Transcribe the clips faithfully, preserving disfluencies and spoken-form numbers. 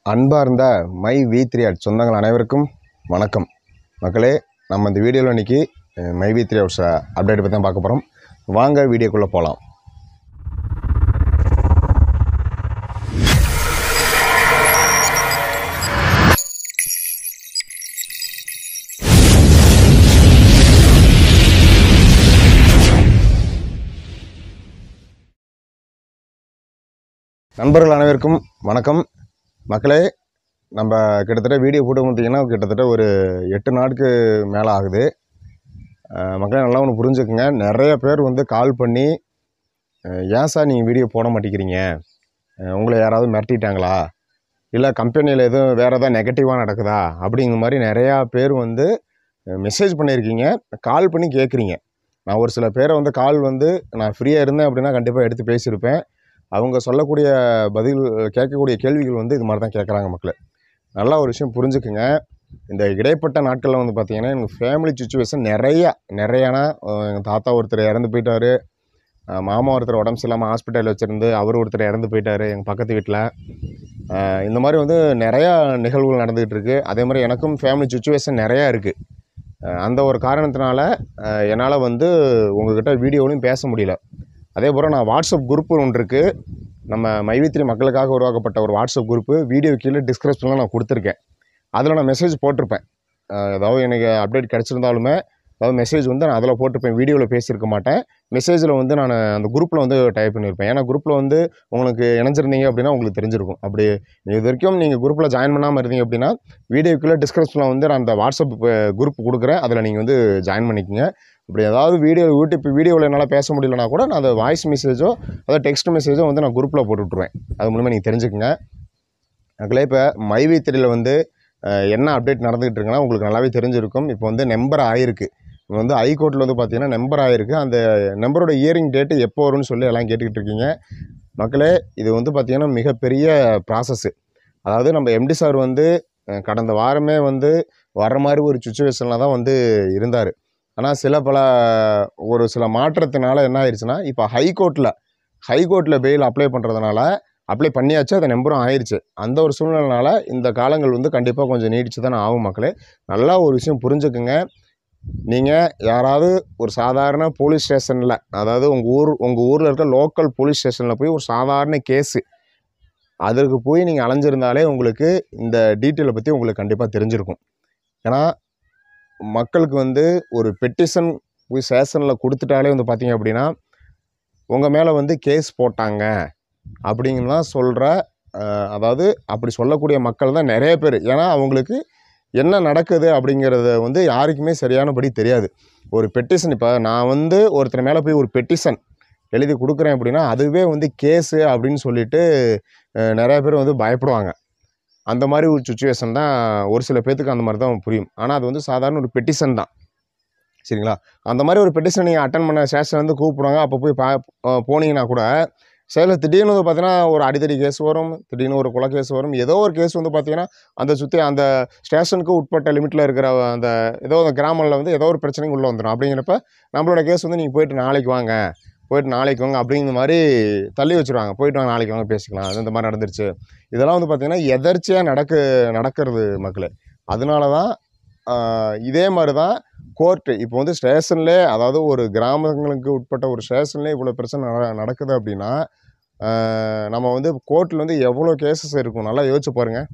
அன்பார்ந்த my V three add சொந்தங்கள் அனைவருக்கும் வணக்கம் மக்களே. நம்ம இந்த வீடியோவில் இன்றைக்கி my V three ads update பற்றி தான் பார்க்க போகிறோம். வாங்க வீடியோக்குள்ளே போகலாம். நண்பர்கள் அனைவருக்கும் வணக்கம் மக்களே. நம்ம கிட்டத்தட்ட வீடியோ போட்டு பார்த்தீங்கன்னா கிட்டத்தட்ட ஒரு எட்டு நாளுக்கு மேலே ஆகுது. மக்களே நல்லா ஒன்று புரிஞ்சுக்குங்க. நிறைய பேர் வந்து கால் பண்ணி, ஏன் சார் நீங்கள் வீடியோ போட மாட்டேங்கிறீங்க, உங்களை யாராவது மிரட்டிட்டாங்களா, இல்லை கம்பெனியில் எதுவும் வேறு எதாவது நெகட்டிவாக நடக்குதா அப்படிங்கிற மாதிரி நிறையா பேர் வந்து மெசேஜ் பண்ணியிருக்கீங்க, கால் பண்ணி கேட்குறீங்க. நான் ஒரு சில பேரை வந்து கால் வந்து நான் ஃப்ரீயாக இருந்தேன் அப்படின்னா கண்டிப்பாக எடுத்து பேசியிருப்பேன். அவங்க சொல்லக்கூடிய பதில், கேட்கக்கூடிய கேள்விகள் வந்து இது மாதிரி தான் கேட்குறாங்க மக்களே. நல்லா ஒரு விஷயம் புரிஞ்சுக்குங்க. இந்த இடைப்பட்ட நாட்களில் வந்து பார்த்திங்கன்னா எங்கள் ஃபேமிலி சுச்சுவேஷன் நிறையா நிறையானா எங்கள் தாத்தா ஒருத்தர் இறந்து போயிட்டார், மாமா ஒருத்தர் உடம்பு சரியில்லாமல் ஹாஸ்பிட்டலில் வச்சுருந்து அவர் ஒருத்தர் இறந்து போயிட்டார் எங்கள் பக்கத்து வீட்டில். இந்த மாதிரி வந்து நிறையா நிகழ்வுகள் நடந்துக்கிட்டு இருக்குது. அதே மாதிரி எனக்கும் ஃபேமிலி சுச்சுவேஷன் நிறையா இருக்குது. அந்த ஒரு காரணத்தினால என்னால் வந்து உங்கள்கிட்ட வீடியோவிலையும் பேச முடியல. அதே போல் நான் வாட்ஸ்அப் குரூப்பு ஒன்று இருக்குது, நம்ம மை வி த்ரீ மக்களுக்காக உருவாக்கப்பட்ட ஒரு வாட்ஸ்அப் குரூப்பு. வீடியோ கீழே டிஸ்கிரிப்ஷனில் நான் கொடுத்துருக்கேன். அதில் நான் மெசேஜ் போட்டிருப்பேன். ஏதாவது எனக்கு அப்டேட் கிடச்சிருந்தாலுமே அதாவது மெசேஜ் வந்து நான் அதில் போட்டிருப்பேன். வீடியோவில் பேசியிருக்க மாட்டேன். மெசேஜில் வந்து நான் அந்த குரூப்பில் வந்து டைப் பண்ணியிருப்பேன். ஏன்னா குரூப்பில் வந்து உங்களுக்கு இணைஞ்சிருந்தீங்க அப்படின்னா உங்களுக்கு தெரிஞ்சிருக்கும். அப்படி இது வரைக்கும் நீங்கள் குரூப்பில் ஜாயின் பண்ணாமல் இருந்தீங்க அப்படின்னா வீடியோக்குள்ளே டிஸ்கிரிப்ஷனில் வந்து நான் அந்த வாட்ஸ்அப் குரூப் கொடுக்குறேன். அதில் நீங்கள் வந்து ஜாயின் பண்ணிக்கோங்க. அப்படி ஏதாவது வீடியோ யூடியூப் வீடியோவில் என்னால் பேச முடியலனா கூட நான் அந்த வாய்ஸ் மெசேஜோ அதாவது டெக்ஸ்ட் மெசேஜோ வந்து நான் குரூப்பில் போட்டு விட்ருவேன். அது மூலமாக நீங்கள் தெரிஞ்சுக்கங்க. அதுக்குள்ளே இப்போ மை வி த்ரீயில் வந்து என்ன அப்டேட் நடந்துகிட்டு இருக்குன்னா உங்களுக்கு நல்லாவே தெரிஞ்சிருக்கும். இப்போ வந்து நம்பர் ஆகிருக்கு. இப்போ வந்து ஹைகோர்ட்டில் வந்து பார்த்திங்கன்னா நம்பர் ஆகிருக்கு. அந்த நம்பரோட இயரிங் டேட்டு எப்போ வரும்னு சொல்லி எல்லாம் கேட்டுக்கிட்டு இருக்கீங்க மக்களே. இது வந்து பார்த்திங்கன்னா மிகப்பெரிய ப்ராசஸ்ஸு. அதாவது நம்ம எம்டி சார் வந்து கடந்த வாரமே வந்து வர மாதிரி ஒரு சுச்சுவேஷனில் தான் வந்து இருந்தார். ஆனால் சில பல ஒரு சில மாற்றத்தினால என்ன ஆயிடுச்சுன்னா இப்போ ஹைகோர்ட்டில் ஹைகோர்ட்டில் பெயில் அப்ளை பண்ணுறதுனால அப்ளை பண்ணியாச்சு, அது நம்பரும் ஆயிடுச்சு. அந்த ஒரு சூழ்நிலைனால இந்த காலங்கள் வந்து கண்டிப்பாக கொஞ்சம் நீடிச்சு தானே ஆகும் மக்களே. நல்லா ஒரு விஷயம் புரிஞ்சுக்குங்க. நீங்கள் யாராவது ஒரு சாதாரண போலீஸ் ஸ்டேஷனில், அதாவது உங்கள் ஊர் உங்கள் ஊரில் இருக்க லோக்கல் போலீஸ் ஸ்டேஷனில் போய் ஒரு சாதாரண கேஸு அதற்கு போய் நீங்கள் அலைஞ்சிருந்தாலே உங்களுக்கு இந்த டீட்டெயிலை பற்றி உங்களுக்கு கண்டிப்பாக தெரிஞ்சிருக்கும். ஏன்னா மக்களுக்கு வந்து ஒரு பெட்டிஷன் போய் ஸ்டேஷனில் கொடுத்துட்டாலே வந்து பார்த்திங்க அப்படின்னா உங்கள் மேலே வந்து கேஸ் போட்டாங்க அப்படிங்கலாம் சொல்கிற, அதாவது அப்படி சொல்லக்கூடிய மக்கள் தான் நிறைய பேர். ஏன்னா அவங்களுக்கு என்ன நடக்குது அப்படிங்கிறத வந்து யாருக்குமே சரியானபடி தெரியாது. ஒரு பெட்டிஷன், இப்போ நான் வந்து ஒருத்தர் மேலே போய் ஒரு பெட்டிஷன் எழுதி கொடுக்குறேன் அப்படின்னா அதுவே வந்து கேஸு அப்படின்னு சொல்லிட்டு நிறைய பேர் வந்து பயப்படுவாங்க. அந்த மாதிரி ஒரு சுச்சுவேஷன் தான் ஒரு சில பேர்த்துக்கு அந்த மாதிரி தான் புரியும். ஆனால் அது வந்து சாதாரண ஒரு பெட்டிஷன் தான், சரிங்களா? அந்த மாதிரி ஒரு பெட்டிஷன் நீங்கள் அட்டன் பண்ண ஸ்டேஷன் வந்து கூப்பிடுவாங்க. அப்போ போய் பா போனீங்கன்னா கூட சேலம் திடீர்னு வந்து பார்த்தீங்கன்னா ஒரு அடிதடி கேஸ் வரும், திடீர்னு ஒரு கொலை கேஸ் வரும், ஏதோ ஒரு கேஸ் வந்து பார்த்தீங்கன்னா அந்த சுற்றி அந்த ஸ்டேஷனுக்கு உட்பட்ட லிமிட்டில் இருக்கிற அந்த ஏதோ அந்த கிராமத்தில் வந்து ஏதோ ஒரு பிரச்சனைக்கு உள்ளே வந்துடும். அப்படிங்கிறப்ப நம்மளோட கேஸ் வந்து நீங்கள் போய்ட்டு நாளைக்கு வாங்க போய்ட்டு நாளைக்கு வாங்க அப்படிங்கிற மாதிரி தள்ளி வச்சுருவாங்க. போய்ட்டு வாங்க நாளைக்கு வாங்க பேசிக்கலாம், அது இந்த மாதிரி நடந்துருச்சு. இதெல்லாம் வந்து பார்த்திங்கன்னா எதர்ச்சியாக நடக்க நடக்கிறது மக்களே. அதனால தான் இதே மாதிரி தான் கோர்ட்டு இப்போ வந்து ஸ்டேஷன்லே, அதாவது ஒரு கிராமங்களுக்கு உட்பட்ட ஒரு ஸ்டேஷன்லேயே இவ்வளோ பிரச்சனை நடக்குது அப்படின்னா நம்ம வந்து கோர்ட்டில் வந்து எவ்வளோ கேசஸ் இருக்கும் நல்லா யோசிச்சு பாருங்கள்.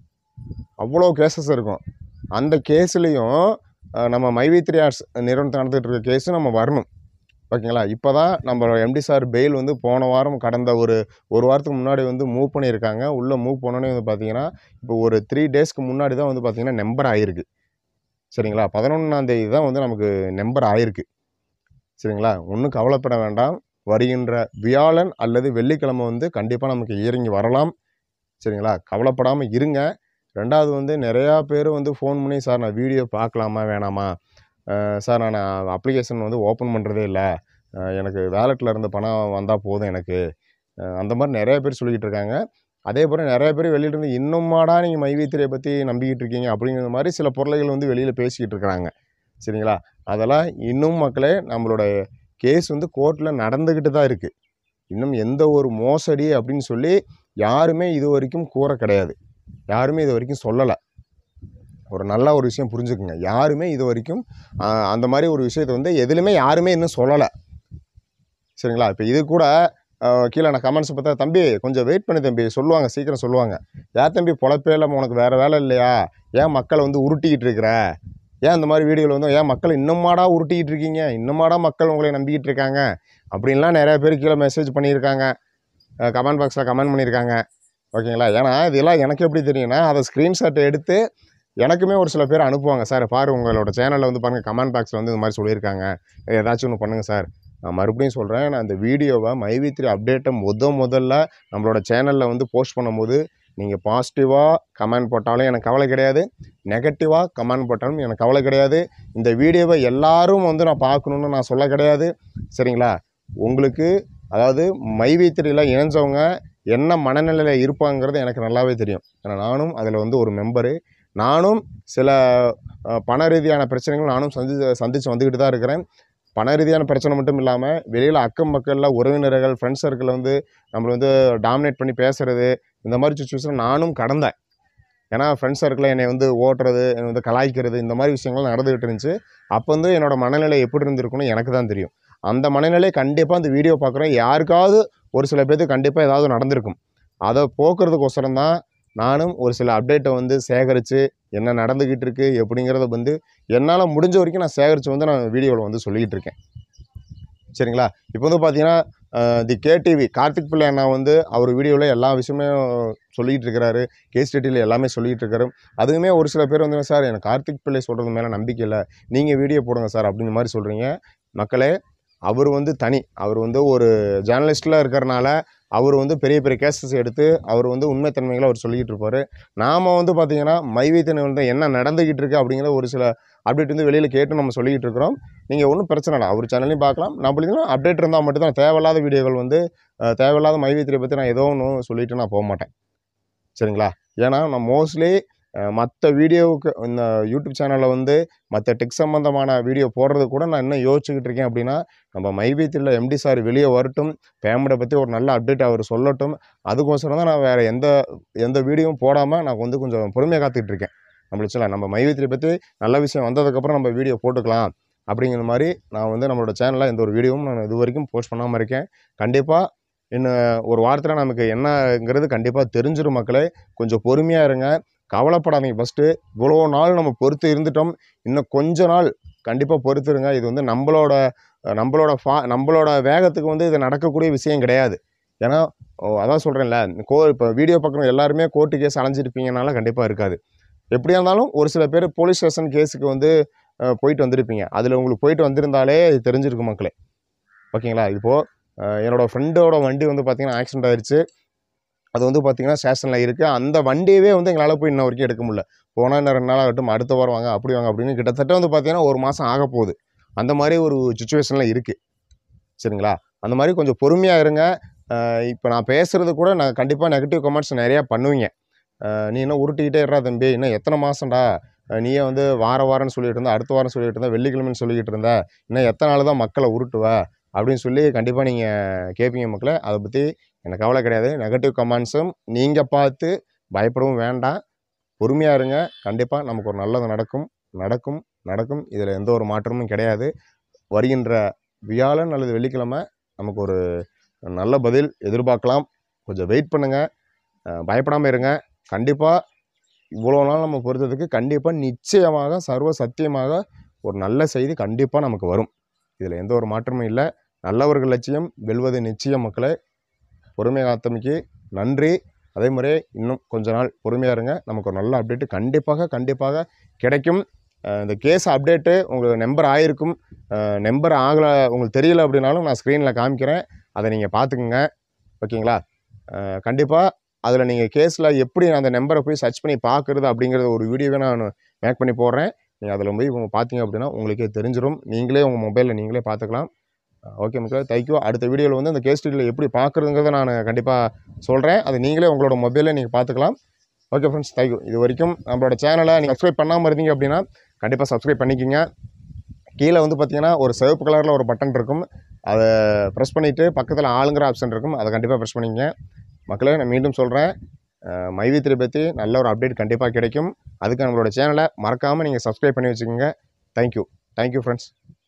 அவ்வளோ கேசஸ் இருக்கும். அந்த கேஸ்லேயும் நம்ம மை வி த்ரீ ஆர்ட்ஸ் நிறுவனத்தை நடந்துகிட்டு இருக்க கேஸும் நம்ம வரணும், ஓகேங்களா? இப்போ தான் நம்ம எம்டி சார் பெயில் வந்து போன வாரம் கடந்த ஒரு ஒரு வாரத்துக்கு முன்னாடி வந்து மூவ் பண்ணியிருக்காங்க. உள்ளே மூவ் பண்ணோன்னே வந்து பார்த்திங்கன்னா இப்போ ஒரு த்ரீ டேஸ்க்கு முன்னாடி தான் வந்து பார்த்திங்கன்னா நம்பர் ஆகிருக்கு, சரிங்களா? பதினொன்றாந்தேதி தான் வந்து நமக்கு நம்பர் ஆகிருக்கு, சரிங்களா? ஒன்றும் கவலைப்பட வேண்டாம். வருகின்ற வியாழன் அல்லது வெள்ளிக்கிழமை வந்து கண்டிப்பாக நமக்கு இறங்கி வரலாம், சரிங்களா? கவலைப்படாமல் இருங்க. ரெண்டாவது வந்து நிறையா பேர் வந்து ஃபோன் பண்ணி, சார் நான் வீடியோ பார்க்கலாமா வேணாமா, சார் நான் அப்ளிகேஷன் வந்து ஓப்பன் பண்ணுறதே இல்லை, எனக்கு வேலெட்டில் இருந்த பணம் வந்தால் போதும் எனக்கு, அந்த மாதிரி நிறைய பேர் சொல்லிக்கிட்டு இருக்காங்க. அதே போல் நிறைய பேர் வெளியிலேருந்து இன்னும்மாடா நீங்கள் மை வி த்ரீயை பற்றி நம்பிக்கிட்டு இருக்கீங்க அப்படிங்கிற மாதிரி சில பொருளைகள் வந்து வெளியில் பேசிக்கிட்டு இருக்கிறாங்க, சரிங்களா? அதெல்லாம் இன்னும் மக்களே நம்மளோட கேஸ் வந்து கோர்ட்டில் நடந்துக்கிட்டு தான் இருக்குது. இன்னும் எந்த ஒரு மோசடி அப்படின்னு சொல்லி யாருமே இது வரைக்கும் கூற கிடையாது. யாருமே இது வரைக்கும் சொல்லலை. ஒரு நல்ல ஒரு விஷயம் புரிஞ்சுக்குங்க, யாருமே இது வரைக்கும் அந்த மாதிரி ஒரு விஷயத்தை வந்து எதுலையுமே யாருமே இன்னும் சொல்லலை. சரிங்களா? இப்போ இது கூட கீழே நான் கமெண்ட்ஸ் பார்த்தா, தம்பி கொஞ்சம் வெயிட் பண்ணி தம்பி சொல்லுவாங்க, சீக்கிரம் சொல்லுவாங்க. ஏன் தம்பி பொழப்பே இல்லாமல் உனக்கு வேறு வேலை இல்லையா, ஏன் மக்களை வந்து உருட்டிக்கிட்டு இருக்கிற, ஏன் இந்த மாதிரி வீடியோவில் வந்து ஏன் மக்கள் இன்னுமாடா உருட்டிக்கிட்டு இருக்கீங்க, இன்னுமாடா மக்கள் உங்களை நம்பிக்கிட்டு இருக்காங்க அப்படின்லாம் நிறையா பேர் கீழே மெசேஜ் பண்ணியிருக்காங்க, கமெண்ட் பாக்ஸில் கமெண்ட் பண்ணியிருக்காங்க. ஓகேங்களா? ஏன்னா இதெல்லாம் எனக்கு எப்படி தெரியும்னா, அதை ஸ்க்ரீன்ஷாட் எடுத்து எனக்குமே ஒரு சில பேர் அனுப்புவாங்க. சார் பாரு உங்களோட சேனலில் வந்து பாருங்கள், கமெண்ட் பாக்ஸில் வந்து இந்த மாதிரி சொல்லியிருக்காங்க, ஏதாச்சும் ஒன்று பண்ணுங்கள் சார். நான் மறுபடியும் சொல்கிறேன், நான் அந்த வீடியோவை மை வி த்ரீ அப்டேட்டை முத முதல்ல நம்மளோட சேனலில் வந்து போஸ்ட் பண்ணும்போது நீங்கள் பாசிட்டிவாக கமெண்ட் போட்டாலும் எனக்கு கவலை கிடையாது, நெகட்டிவாக கமெண்ட் போட்டாலும் எனக்கு கவலை கிடையாது. இந்த வீடியோவை எல்லாரும் வந்து நான் பார்க்கணுன்னு நான் சொல்ல கிடையாது. சரிங்களா? உங்களுக்கு அதாவது மை வி த்ரீயில் இணைஞ்சவங்க என்ன மனநிலையில் இருப்பாங்கிறது எனக்கு நல்லாவே தெரியும். ஏன்னா நானும் அதில் வந்து ஒரு மெம்பரு. நானும் சில பண ரீதியான பிரச்சனைகள் நானும் சந்தி சந்தித்து வந்துக்கிட்டு தான் இருக்கிறேன். பண ரீதியான பிரச்சனை மட்டும் இல்லாமல் வெளியில் அக்கம் பக்கத்தில் உறவினர்கள் ஃப்ரெண்ட்ஸ் சர்க்கிளில் வந்து நம்மளை வந்து டாமினேட் பண்ணி பேசுகிறது, இந்த மாதிரி சுச்சுவேஷன் நானும் கடந்தேன். ஏன்னா ஃப்ரெண்ட்ஸ் சர்க்கிளில் என்னை வந்து ஓட்டுறது, என்னை வந்து கலாய்க்கிறது, இந்த மாதிரி விஷயங்கள் நடந்துகிட்டு இருந்துச்சு. அப்போ வந்து என்னோடய மனநிலை எப்படி இருந்திருக்குன்னு எனக்கு தான் தெரியும். அந்த மனநிலை கண்டிப்பாக அந்த வீடியோ பார்க்குறேன் யாருக்காவது ஒரு சில பேருக்கு கண்டிப்பாக ஏதாவது நடந்திருக்கும். அதை போக்குறதுக்கோசரம் தான் நானும் ஒரு சில அப்டேட்டை வந்து சேகரித்து என்ன நடந்துக்கிட்டு இருக்குது எப்படிங்கிறத வந்து என்னால் முடிஞ்ச வரைக்கும் நான் சேகரித்து வந்து நான் வீடியோவில் வந்து சொல்லிக்கிட்டு இருக்கேன். சரிங்களா? இப்போ வந்து பார்த்தீங்கன்னா தி கேடிவி கார்த்திக் பிள்ளை அண்ணா வந்து அவர் வீடியோவில் எல்லா விஷயமே சொல்லிகிட்டு இருக்கிறாரு, கேஸ் டீட்டெயில் எல்லாமே சொல்லிகிட்டு இருக்காரு. அதுவுமே ஒரு சில பேர் வந்து சார் எனக்கு கார்த்திக் பிள்ளை சொல்கிறது மேலே நம்பிக்கை இல்லை, நீங்கள் வீடியோ போடுங்க சார் அப்படிங்கிற மாதிரி சொல்கிறீங்க. மக்களே, அவர் வந்து தனி, அவர் வந்து ஒரு ஜேர்னலிஸ்ட்டில் இருக்கிறனால அவர் வந்து பெரிய பெரிய கேசஸ் எடுத்து அவர் வந்து உண்மைத்தன்மைகளை அவர் சொல்லிக்கிட்டு இருப்பார். நாம் வந்து பார்த்திங்கன்னா மை வி த்ரீ வந்து என்ன நடந்துக்கிட்டு இருக்குது அப்படிங்கிற ஒரு சில அப்டேட் வந்து வெளியில் கேட்டு நம்ம சொல்லிக்கிட்டு இருக்கிறோம். நீங்கள் ஒன்றும் பிரச்சனை இல்லை, அவர் சேனல்லையும் பார்க்கலாம். நம்மளுக்கு அப்டேட் இருந்தால் மட்டும்தான், தேவையில்லாத வீடியோக்கள் வந்து தேவையில்லாத மை வி த்ரீ பற்றி நான் ஏதோ ஒன்று சொல்லிவிட்டு நான் போக மாட்டேன். சரிங்களா? ஏன்னா நான் மோஸ்ட்லி மற்ற வீடியோவுக்கு இந்த யூடியூப் சேனலில் வந்து மற்ற டெக் சம்மந்தமான வீடியோ போடுறது கூட நான் இன்னும் யோசிச்சுக்கிட்டு இருக்கேன். அப்படின்னா நம்ம மை வி த்ரீயில் எம்டி சார் வெளியே வரட்டும், பேமெண்ட்டை பற்றி ஒரு நல்ல அப்டேட் அவர் சொல்லட்டும், அதுக்கோசரம் தான் நான் வேறு எந்த எந்த வீடியோவும் போடாமல் நான் வந்து கொஞ்சம் பொறுமையாக காத்துக்கிட்டு இருக்கேன். நம்மளுக்கு சொல்ல நம்ம மை வி த்ரீ பற்றி நல்ல விஷயம் வந்ததுக்கப்புறம் நம்ம வீடியோ போட்டுக்கலாம் அப்படிங்கிற மாதிரி நான் வந்து நம்மளோட சேனலில் எந்த ஒரு வீடியோவும் நான் இது வரைக்கும் போஸ்ட் பண்ணாமல் இருக்கேன். கண்டிப்பாக இன்னும் ஒரு வாரத்தில் நமக்கு என்னங்கிறது கண்டிப்பாக தெரிஞ்சிடும். மக்களே, கொஞ்சம் பொறுமையாக இருங்க, கவலைப்படாதீங்க. ஃபஸ்ட்டு இவ்வளோ நாள் நம்ம பொறுத்து இருந்துட்டோம், இன்னும் கொஞ்ச நாள் கண்டிப்பாக பொறுத்துருங்க. இது வந்து நம்மளோட நம்மளோட ஃபா நம்மளோட வேகத்துக்கு வந்து இது நடக்கக்கூடிய விஷயம் கிடையாது. ஏன்னா அதான் சொல்கிறேன்ல, கோ இப்போ வீடியோ பார்க்குறவங்க எல்லாருமே கோர்ட்டு கேஸ் அலைஞ்சிருப்பீங்கனால கண்டிப்பாக இருக்காது. எப்படியா இருந்தாலும் ஒரு சில பேர் போலீஸ் ஸ்டேஷன் கேஸுக்கு வந்து போயிட்டு வந்திருப்பீங்க. அதில் உங்களுக்கு போயிட்டு வந்திருந்தாலே இது தெரிஞ்சிருக்கும் மக்களே. ஓகேங்களா? இப்போது என்னோடய ஃப்ரெண்டோட வண்டி வந்து பார்த்திங்கன்னா ஆக்சிடென்ட் ஆகிடுச்சு. அது வந்து பார்த்திங்கன்னா ஸ்டேஷனில் இருக்குது. அந்த வண்டியவே வந்து எங்களால் போய் இன்ன வரைக்கும் எடுக்க முடியல. போனால் இன்னும் ரெண்டு நாள் ஆகட்டும், அடுத்த வாரம் வாங்க, அப்படி வாங்க அப்படின்னு கிட்டத்தட்ட வந்து பார்த்திங்கன்னா ஒரு மாதம் ஆக போகுது. அந்த மாதிரி ஒரு சுச்சுவேஷனில் இருக்குது. சரிங்களா? அந்த மாதிரி கொஞ்சம் பொறுமையாக இருங்க. இப்போ நான் பேசுகிறது கூட நான் கண்டிப்பாக நெகட்டிவ் கமெண்ட்ஸ் நிறையா பண்ணுவீங்க. நீ இன்னும் உருட்டிக்கிட்டே இருடா தம்பி, இன்னும் எத்தனை மாதம்டா, நீயே வந்து வார வாரம்னு சொல்லிட்டு இருந்தா, அடுத்த வாரம் சொல்லிட்டு இருந்தா, வெள்ளிக்கிழமைன்னு சொல்லிக்கிட்டு இருந்தா, இன்னும் எத்தனை நாள் தான் மக்களை உருட்டுவ அப்படின்னு சொல்லி கண்டிப்பாக நீங்கள் கேட்பீங்க மக்களே. அதை பற்றி எனக்கு கவலை கிடையாது. நெகட்டிவ் கமெண்ட்ஸும் நீங்கள் பார்த்து பயப்படவும் வேண்டாம். பொறுமையாக இருங்க. கண்டிப்பாக நமக்கு ஒரு நல்லது நடக்கும் நடக்கும் நடக்கும் இதில் எந்த ஒரு மாற்றமும் கிடையாது. வருகின்ற வியாழன் அல்லது வெள்ளிக்கிழமை நமக்கு ஒரு நல்ல பதில் எதிர்பார்க்கலாம். கொஞ்சம் வெயிட் பண்ணுங்கள், பயப்படாமல் இருங்க. கண்டிப்பாக இவ்வளோ நாள் நம்ம பொறுத்ததுக்கு கண்டிப்பாக நிச்சயமாக சர்வ சத்தியமாக ஒரு நல்ல செய்தி கண்டிப்பாக நமக்கு வரும். இதில் எந்த ஒரு மாற்றமும் இல்லை. நல்லவர்கள் லட்சியம் வெல்வது நிச்சயம் மக்களே. பொறுமை காத்தமைக்கு நன்றி. அதே முறை இன்னும் கொஞ்ச நாள் பொறுமையாக இருங்க. நமக்கு ஒரு நல்ல அப்டேட்டு கண்டிப்பாக கண்டிப்பாக கிடைக்கும். இந்த கேஸ் அப்டேட்டு உங்களுக்கு நம்பர் ஆகிருக்கும், நம்பர் ஆகலை உங்களுக்கு தெரியல அப்படின்னாலும் நான் ஸ்க்ரீனில் காமிக்கிறேன், அதை நீங்கள் பார்த்துக்குங்க. ஓகேங்களா? கண்டிப்பாக அதில் நீங்கள் கேஸில் எப்படி அந்த நம்பரை போய் சர்ச் பண்ணி பார்க்குறது அப்படிங்கிறத ஒரு வீடியோவே நான் மேக் பண்ணி போடுறேன். நீங்கள் அதில் போய் உங்கள் பார்த்தீங்க அப்படின்னா உங்களுக்கே தெரிஞ்சிடும். நீங்களே உங்கள் மொபைலில் நீங்களே பார்த்துக்கலாம். ஓகே மக்களே, தேங்க்யூ. அடுத்த வீடியோவில் வந்து அந்த கேஸ் டீட்டெயில் எப்படி பார்க்குறதுங்கிறத நான் கண்டிப்பாக சொல்கிறேன். அது நீங்களே உங்களோட மொபைலில் நீங்கள் பார்த்துக்கலாம். Okay friends, thank you. இது வரைக்கும் நம்மளோட சேனலை நீங்கள் சப்ஸ்கிரைப் பண்ணாமல் இருந்தீங்க அப்படின்னா கண்டிப்பாக சப்ஸ்கிரைப் பண்ணிக்கிங்க. கீழே வந்து பார்த்தீங்கன்னா ஒரு சிவப்பு கலரில் ஒரு பட்டன் இருக்கும், அதை ப்ரெஸ் பண்ணிவிட்டு பக்கத்தில் ஆளுங்கிற ஆப்ஷன் இருக்கும், அதை கண்டிப்பாக ப்ரெஸ் பண்ணிக்கங்க. மக்களே, நான் மீண்டும் சொல்கிறேன், மைவித்திரை பற்றி நல்ல ஒரு அப்டேட் கண்டிப்பாக கிடைக்கும். அதுக்கு நம்மளோட சேனலை மறக்காமல் நீங்கள் சப்ஸ்கிரைப் பண்ணி வச்சுக்கோங்க. Thank you thank you friends.